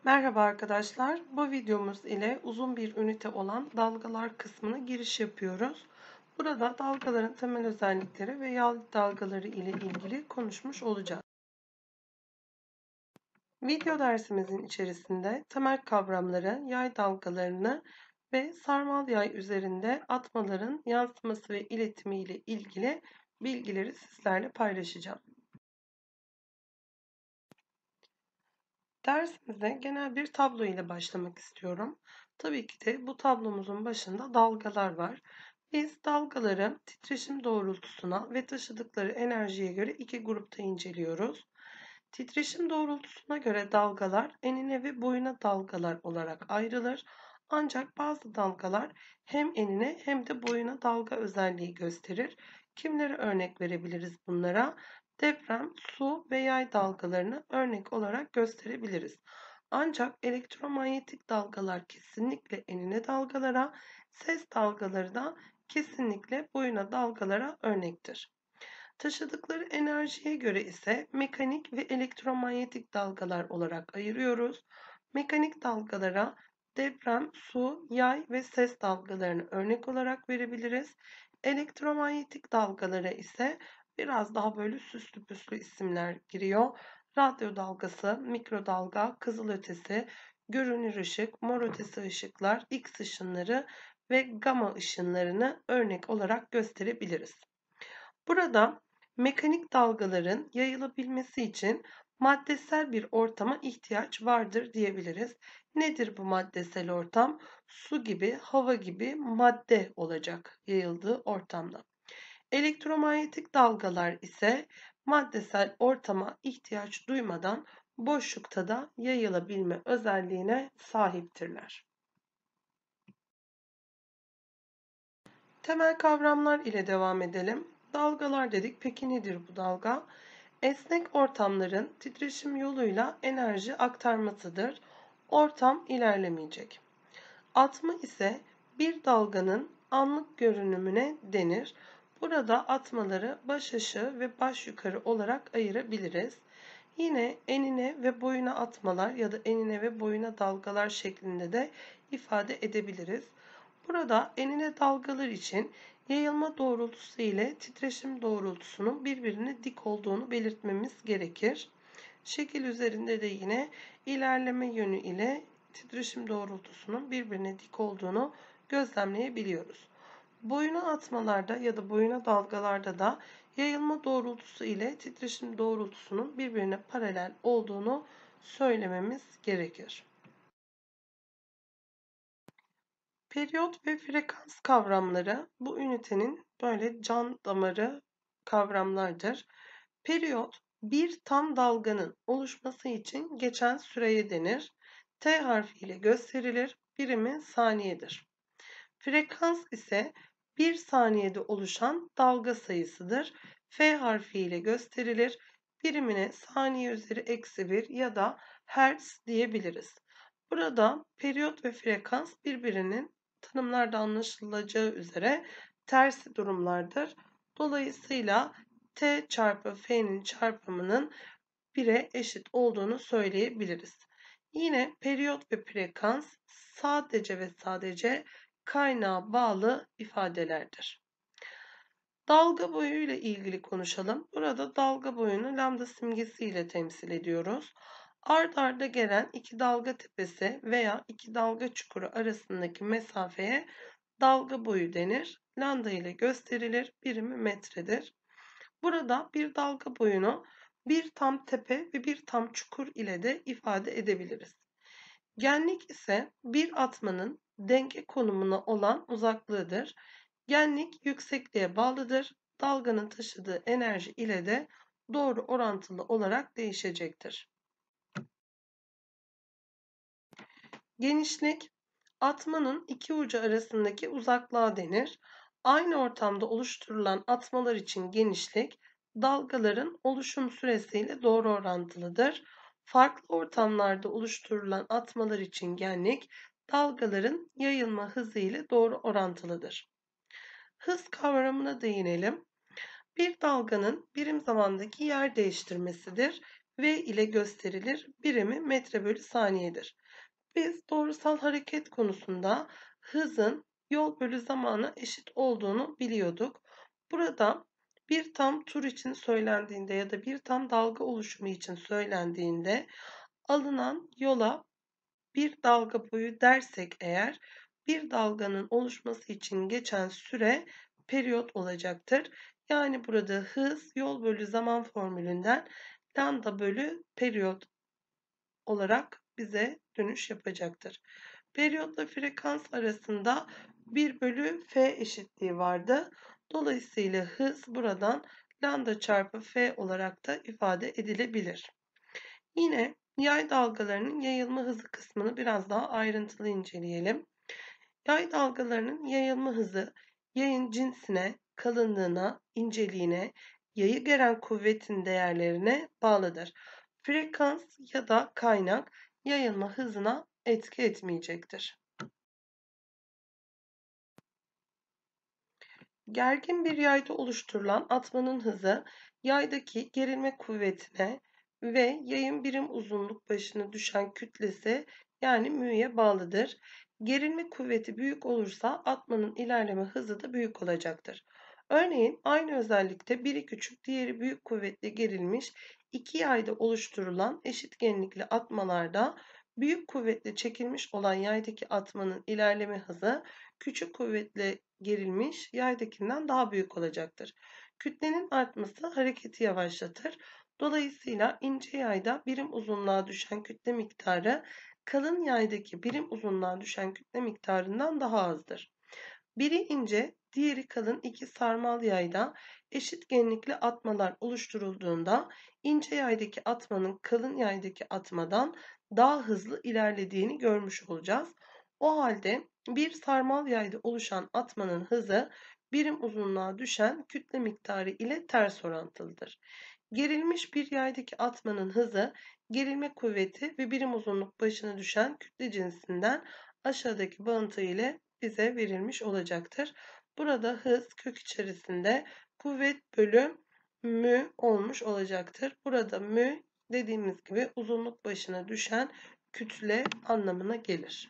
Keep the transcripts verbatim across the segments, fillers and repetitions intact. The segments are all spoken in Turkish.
Merhaba arkadaşlar. Bu videomuz ile uzun bir ünite olan dalgalar kısmına giriş yapıyoruz. Burada dalgaların temel özellikleri ve yay dalgaları ile ilgili konuşmuş olacağız. Video dersimizin içerisinde temel kavramları, yay dalgalarını ve sarmal yay üzerinde atmaların yansıması ve iletimi ile ilgili bilgileri sizlerle paylaşacağım. Dersimize genel bir tablo ile başlamak istiyorum. Tabii ki de bu tablomuzun başında dalgalar var. Biz dalgaları titreşim doğrultusuna ve taşıdıkları enerjiye göre iki grupta inceliyoruz. Titreşim doğrultusuna göre dalgalar enine ve boyuna dalgalar olarak ayrılır. Ancak bazı dalgalar hem enine hem de boyuna dalga özelliği gösterir. Kimlere örnek verebiliriz bunlara? Deprem, su ve yay dalgalarını örnek olarak gösterebiliriz. Ancak elektromanyetik dalgalar kesinlikle enine dalgalara, ses dalgaları da kesinlikle boyuna dalgalara örnektir. Taşıdıkları enerjiye göre ise mekanik ve elektromanyetik dalgalar olarak ayırıyoruz. Mekanik dalgalara deprem, su, yay ve ses dalgalarını örnek olarak verebiliriz. Elektromanyetik dalgalara ise biraz daha böyle süslü püslü isimler giriyor. Radyo dalgası, mikrodalga, kızılötesi, görünür ışık, mor ötesi ışıklar, X ışınları ve gamma ışınlarını örnek olarak gösterebiliriz. Burada mekanik dalgaların yayılabilmesi için maddesel bir ortama ihtiyaç vardır diyebiliriz. Nedir bu maddesel ortam? Su gibi, hava gibi madde olacak yayıldığı ortamda. Elektromanyetik dalgalar ise maddesel ortama ihtiyaç duymadan boşlukta da yayılabilme özelliğine sahiptirler. Temel kavramlar ile devam edelim. Dalgalar dedik. Peki nedir bu dalga? Esnek ortamların titreşim yoluyla enerji aktarmasıdır. Ortam ilerlemeyecek. Atma ise bir dalganın anlık görünümüne denir. Burada atmaları baş aşağı ve baş yukarı olarak ayırabiliriz. Yine enine ve boyuna atmalar ya da enine ve boyuna dalgalar şeklinde de ifade edebiliriz. Burada enine dalgalar için yayılma doğrultusu ile titreşim doğrultusunun birbirine dik olduğunu belirtmemiz gerekir. Şekil üzerinde de yine ilerleme yönü ile titreşim doğrultusunun birbirine dik olduğunu gözlemleyebiliyoruz. Boyuna atmalarda ya da boyuna dalgalarda da yayılma doğrultusu ile titreşim doğrultusunun birbirine paralel olduğunu söylememiz gerekir. Periyot ve frekans kavramları bu ünitenin böyle can damarı kavramlardır. Periyot bir tam dalganın oluşması için geçen süreye denir. T harfiyle gösterilir. Birimi saniyedir. Frekans ise bir saniyede oluşan dalga sayısıdır. F harfiyle gösterilir. Birimine saniye üzeri eksi bir ya da hertz diyebiliriz. Burada periyot ve frekans birbirinin tanımlarda anlaşılacağı üzere tersi durumlardır. Dolayısıyla T çarpı F'nin çarpımının bire eşit olduğunu söyleyebiliriz. Yine periyot ve frekans sadece ve sadece kaynağa bağlı ifadelerdir. Dalga boyu ile ilgili konuşalım. Burada dalga boyunu lambda simgesi ile temsil ediyoruz. Ard arda gelen iki dalga tepesi veya iki dalga çukuru arasındaki mesafeye dalga boyu denir. Lambda ile gösterilir. Birimi metredir. Burada bir dalga boyunu bir tam tepe ve bir tam çukur ile de ifade edebiliriz. Genlik ise bir atmanın denge konumuna olan uzaklığıdır. Genlik yüksekliğe bağlıdır. Dalganın taşıdığı enerji ile de doğru orantılı olarak değişecektir. Genişlik, atmanın iki ucu arasındaki uzaklığa denir. Aynı ortamda oluşturulan atmalar için genişlik, dalgaların oluşum süresiyle doğru orantılıdır. Farklı ortamlarda oluşturulan atmalar için genlik, dalgaların yayılma hızı ile doğru orantılıdır. Hız kavramına değinelim. Bir dalganın birim zamandaki yer değiştirmesidir V ile gösterilir. Birimi metre bölü saniyedir. Biz doğrusal hareket konusunda hızın yol bölü zamana eşit olduğunu biliyorduk. Burada bir tam tur için söylendiğinde ya da bir tam dalga oluşumu için söylendiğinde alınan yola bir dalga boyu dersek eğer, bir dalganın oluşması için geçen süre periyot olacaktır. Yani burada hız yol bölü zaman formülünden lambda bölü periyot olarak bize dönüş yapacaktır. Periyotla frekans arasında bir bölü f eşitliği vardı. Dolayısıyla hız buradan lambda çarpı f olarak da ifade edilebilir. Yine yay dalgalarının yayılma hızı kısmını biraz daha ayrıntılı inceleyelim. Yay dalgalarının yayılma hızı yayın cinsine, kalınlığına, inceliğine, yayı geren kuvvetin değerlerine bağlıdır. Frekans ya da kaynak yayılma hızına etki etmeyecektir. Gergin bir yayda oluşturulan atmanın hızı yaydaki gerilme kuvvetine ve yayın birim uzunluk başına düşen kütlesi yani mü'ye bağlıdır. Gerilme kuvveti büyük olursa atmanın ilerleme hızı da büyük olacaktır. Örneğin aynı özellikte biri küçük diğeri büyük kuvvetle gerilmiş iki yayda oluşturulan eşit genlikli atmalarda büyük kuvvetle çekilmiş olan yaydaki atmanın ilerleme hızı küçük kuvvetle gerilmiş yaydakinden daha büyük olacaktır. Kütlenin artması hareketi yavaşlatır. Dolayısıyla ince yayda birim uzunluğa düşen kütle miktarı kalın yaydaki birim uzunluğa düşen kütle miktarından daha azdır. Biri ince, diğeri kalın iki sarmal yayda eşit genlikli atmalar oluşturulduğunda ince yaydaki atmanın kalın yaydaki atmadan daha hızlı ilerlediğini görmüş olacağız. O halde bir sarmal yayda oluşan atmanın hızı birim uzunluğa düşen kütle miktarı ile ters orantılıdır. Gerilmiş bir yaydaki atmanın hızı gerilme kuvveti ve birim uzunluk başına düşen kütle cinsinden aşağıdaki bağıntı ile bize verilmiş olacaktır. Burada hız kök içerisinde kuvvet bölü mü olmuş olacaktır. Burada mü dediğimiz gibi uzunluk başına düşen kütle anlamına gelir.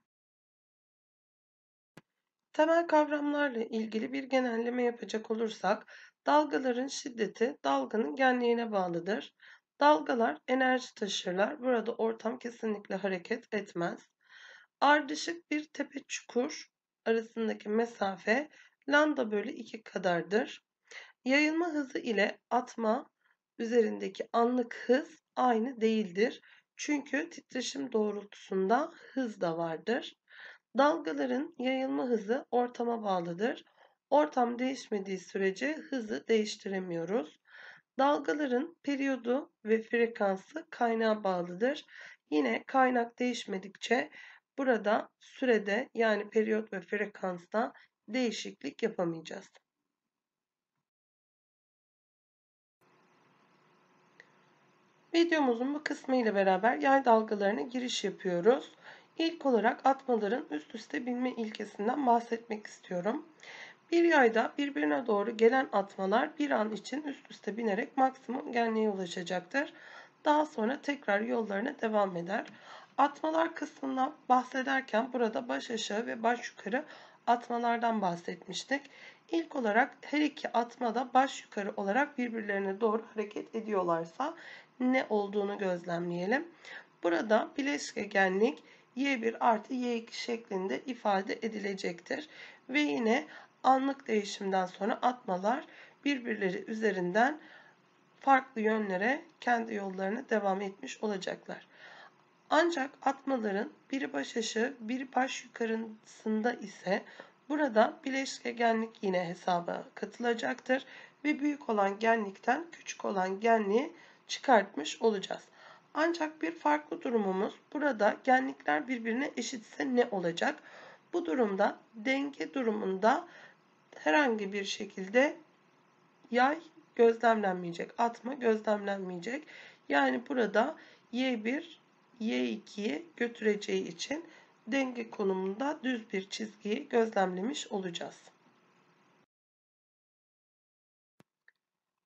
Temel kavramlarla ilgili bir genelleme yapacak olursak, dalgaların şiddeti dalganın genliğine bağlıdır. Dalgalar enerji taşırlar. Burada ortam kesinlikle hareket etmez. Ardışık bir tepe çukur arasındaki mesafe lambda bölü iki kadardır. Yayılma hızı ile atma üzerindeki anlık hız aynı değildir. Çünkü titreşim doğrultusunda hız da vardır. Dalgaların yayılma hızı ortama bağlıdır. Ortam değişmediği sürece hızı değiştiremiyoruz. Dalgaların periyodu ve frekansı kaynağa bağlıdır. Yine kaynak değişmedikçe burada sürede yani periyot ve frekansta değişiklik yapamayacağız. Videomuzun bu kısmı ile beraber yay dalgalarına giriş yapıyoruz. İlk olarak atmaların üst üste binme ilkesinden bahsetmek istiyorum. Bir yayda birbirine doğru gelen atmalar bir an için üst üste binerek maksimum genliğe ulaşacaktır. Daha sonra tekrar yollarına devam eder. Atmalar kısmından bahsederken burada baş aşağı ve baş yukarı atmalardan bahsetmiştik. İlk olarak her iki atma da baş yukarı olarak birbirlerine doğru hareket ediyorlarsa ne olduğunu gözlemleyelim. Burada bileşkegenlik y bir artı y iki şeklinde ifade edilecektir. Ve yine anlık değişimden sonra atmalar birbirleri üzerinden farklı yönlere kendi yollarına devam etmiş olacaklar. Ancak atmaların biri baş aşağı, biri baş yukarısında ise burada bileşkegenlik yine hesaba katılacaktır ve büyük olan genlikten küçük olan genliği çıkartmış olacağız. Ancak bir farklı durumumuz burada genlikler birbirine eşitse ne olacak? Bu durumda denge durumunda herhangi bir şekilde yay gözlemlenmeyecek, atma gözlemlenmeyecek. Yani burada y bir y iki'yi götüreceği için denge konumunda düz bir çizgiyi gözlemlemiş olacağız.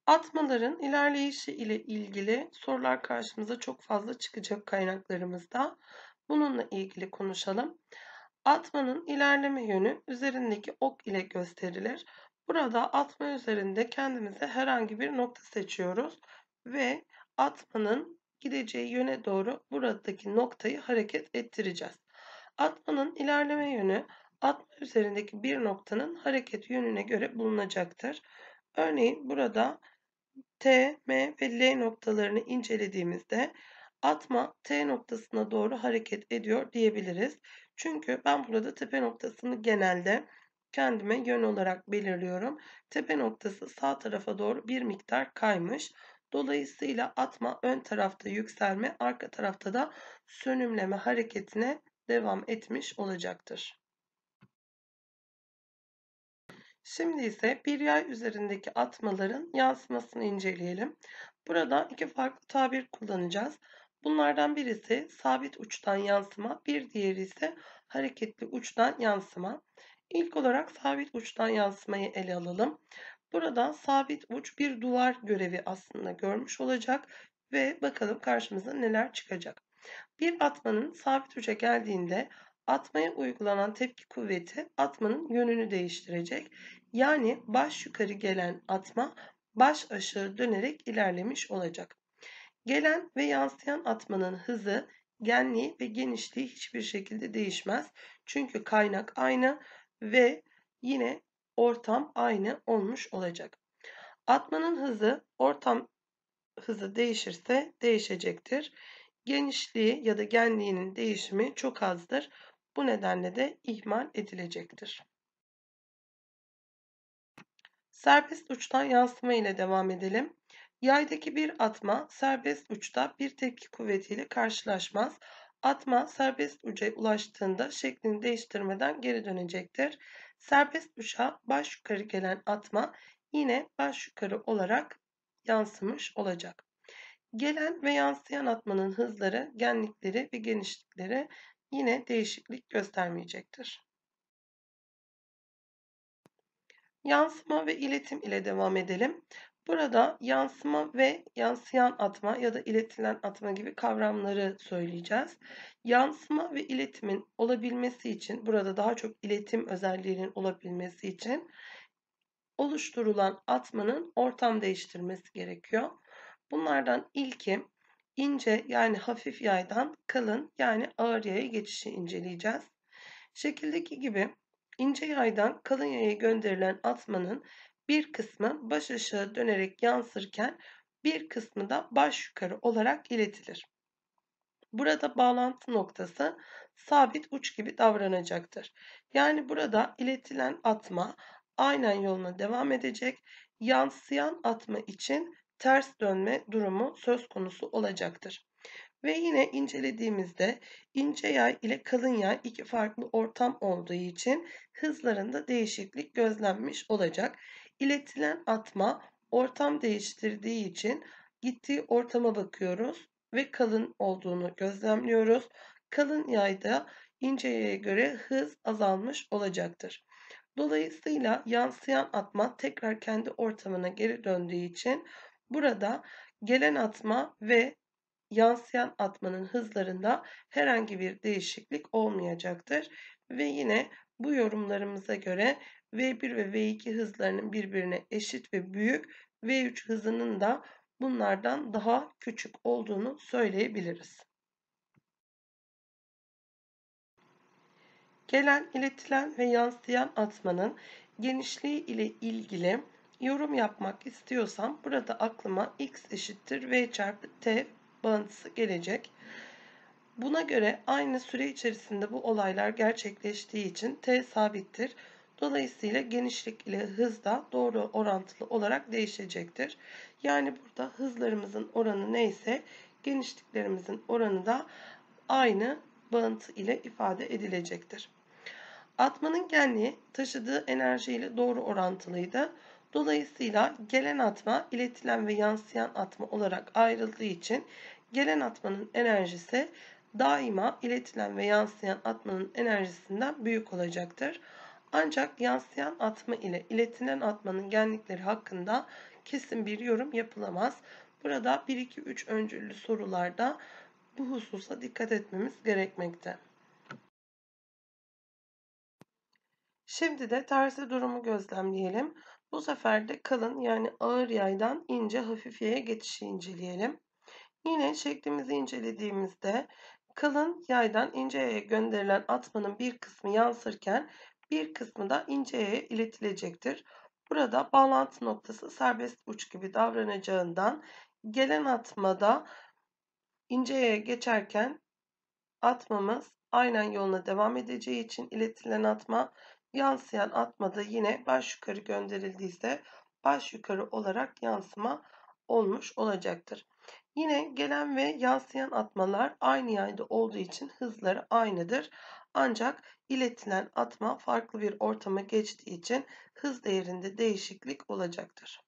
Atmaların ilerleyişi ile ilgili sorular karşımıza çok fazla çıkacak kaynaklarımızda. Bununla ilgili konuşalım. Atmanın ilerleme yönü üzerindeki ok ile gösterilir. Burada atma üzerinde kendimize herhangi bir nokta seçiyoruz ve atmanın gideceği yöne doğru buradaki noktayı hareket ettireceğiz. Atmanın ilerleme yönü atma üzerindeki bir noktanın hareket yönüne göre bulunacaktır. Örneğin burada T, M ve L noktalarını incelediğimizde atma T noktasına doğru hareket ediyor diyebiliriz. Çünkü ben burada tepe noktasını genelde kendime yön olarak belirliyorum. Tepe noktası sağ tarafa doğru bir miktar kaymış. Dolayısıyla atma ön tarafta yükselme, arka tarafta da sönümleme hareketine devam etmiş olacaktır. Şimdi ise bir yay üzerindeki atmaların yansımasını inceleyelim. Burada iki farklı tabir kullanacağız. Bunlardan birisi sabit uçtan yansıma, bir diğeri ise hareketli uçtan yansıma. İlk olarak sabit uçtan yansımayı ele alalım. Burada sabit uç bir duvar görevi aslında görmüş olacak ve bakalım karşımıza neler çıkacak. Bir atmanın sabit uca geldiğinde atmaya uygulanan tepki kuvveti atmanın yönünü değiştirecek. Yani baş yukarı gelen atma baş aşağı dönerek ilerlemiş olacak. Gelen ve yansıyan atmanın hızı, genliği ve genişliği hiçbir şekilde değişmez. Çünkü kaynak aynı ve yine ortam aynı olmuş olacak. Atmanın hızı ortam hızı değişirse değişecektir. Genişliği ya da genliğinin değişimi çok azdır. Bu nedenle de ihmal edilecektir. Serbest uçtan yansıma ile devam edelim. Yaydaki bir atma serbest uçta bir tepki kuvvetiyle karşılaşmaz. Atma serbest uca ulaştığında şeklini değiştirmeden geri dönecektir. Serbest uça baş yukarı gelen atma yine baş yukarı olarak yansımış olacak. Gelen ve yansıyan atmanın hızları, genlikleri ve genişlikleri yine değişiklik göstermeyecektir. Yansıma ve iletim ile devam edelim. Burada yansıma ve yansıyan atma ya da iletilen atma gibi kavramları söyleyeceğiz. Yansıma ve iletimin olabilmesi için, burada daha çok iletim özelliğinin olabilmesi için oluşturulan atmanın ortam değiştirmesi gerekiyor. Bunlardan ilki ince yani hafif yaydan kalın yani ağır yaya geçişi inceleyeceğiz. Şekildeki gibi ince yaydan kalın yaya gönderilen atmanın bir kısmı baş aşağı dönerek yansırken bir kısmı da baş yukarı olarak iletilir. Burada bağlantı noktası sabit uç gibi davranacaktır. Yani burada iletilen atma aynen yoluna devam edecek. Yansıyan atma için ters dönme durumu söz konusu olacaktır. Ve yine incelediğimizde ince yay ile kalın yay iki farklı ortam olduğu için hızlarında değişiklik gözlenmiş olacak. İletilen atma ortam değiştirdiği için gittiği ortama bakıyoruz ve kalın olduğunu gözlemliyoruz. Kalın yayda ince yaya göre hız azalmış olacaktır. Dolayısıyla yansıyan atma tekrar kendi ortamına geri döndüğü için burada gelen atma ve yansıyan atmanın hızlarında herhangi bir değişiklik olmayacaktır. Ve yine bu yorumlarımıza göre V bir ve V iki hızlarının birbirine eşit ve büyük, V üç hızının da bunlardan daha küçük olduğunu söyleyebiliriz. Gelen, iletilen ve yansıyan atmanın genişliği ile ilgili yorum yapmak istiyorsam burada aklıma x eşittir v çarpı t bağıntısı gelecek. Buna göre aynı süre içerisinde bu olaylar gerçekleştiği için t sabittir. Dolayısıyla genişlik ile hız da doğru orantılı olarak değişecektir. Yani burada hızlarımızın oranı neyse genişliklerimizin oranı da aynı bağıntı ile ifade edilecektir. Atmanın genliği taşıdığı enerji ile doğru orantılıydı. Dolayısıyla gelen atma iletilen ve yansıyan atma olarak ayrıldığı için gelen atmanın enerjisi daima iletilen ve yansıyan atmanın enerjisinden büyük olacaktır. Ancak yansıyan atma ile iletilen atmanın genlikleri hakkında kesin bir yorum yapılamaz. Burada bir iki üç öncüllü sorularda bu hususa dikkat etmemiz gerekmekte. Şimdi de tersi durumu gözlemleyelim. Bu sefer de kalın yani ağır yaydan ince hafif yaya geçişi inceleyelim. Yine şeklimizi incelediğimizde kalın yaydan ince yaya gönderilen atmanın bir kısmı yansırken bir kısmı da ince yaya iletilecektir. Burada bağlantı noktası serbest uç gibi davranacağından gelen atmada ince yaya geçerken atmamız aynen yoluna devam edeceği için iletilen atma, yansıyan atma da yine baş yukarı gönderildiyse baş yukarı olarak yansıma olmuş olacaktır. Yine gelen ve yansıyan atmalar aynı yayda olduğu için hızları aynıdır. Ancak iletilen atma farklı bir ortama geçtiği için hız değerinde değişiklik olacaktır.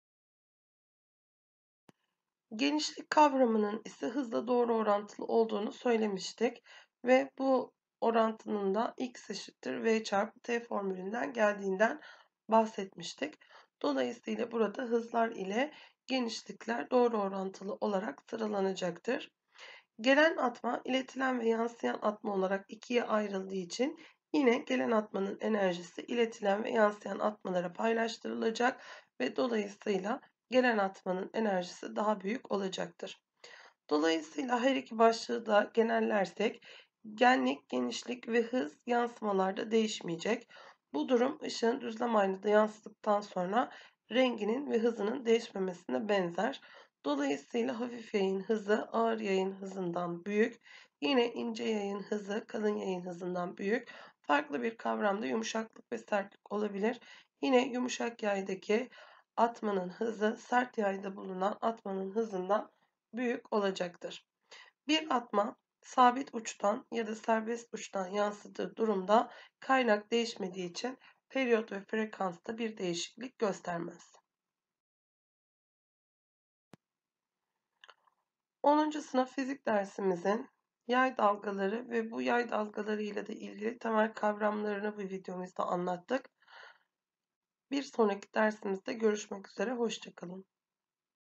Genişlik kavramının ise hızla doğru orantılı olduğunu söylemiştik ve bu orantının da x eşittir v çarpı t formülünden geldiğinden bahsetmiştik. Dolayısıyla burada hızlar ile genişlikler doğru orantılı olarak sıralanacaktır. Gelen atma iletilen ve yansıyan atma olarak ikiye ayrıldığı için yine gelen atmanın enerjisi iletilen ve yansıyan atmalara paylaştırılacak ve dolayısıyla gelen atmanın enerjisi daha büyük olacaktır. Dolayısıyla her iki başlığı da genellersek genlik, genişlik ve hız yansımalarda değişmeyecek. Bu durum ışığın düzlem aynada yansıdıktan sonra renginin ve hızının değişmemesine benzer. Dolayısıyla hafif yayın hızı ağır yayın hızından büyük. Yine ince yayın hızı kalın yayın hızından büyük. Farklı bir kavramda yumuşaklık ve sertlik olabilir. Yine yumuşak yaydaki atmanın hızı sert yayda bulunan atmanın hızından büyük olacaktır. Bir atma sabit uçtan ya da serbest uçtan yansıdığı durumda kaynak değişmediği için periyot ve frekansta bir değişiklik göstermez. onuncu sınıf fizik dersimizin yay dalgaları ve bu yay dalgaları ile de ilgili temel kavramlarını bu videomuzda anlattık. Bir sonraki dersimizde görüşmek üzere, hoşça kalın.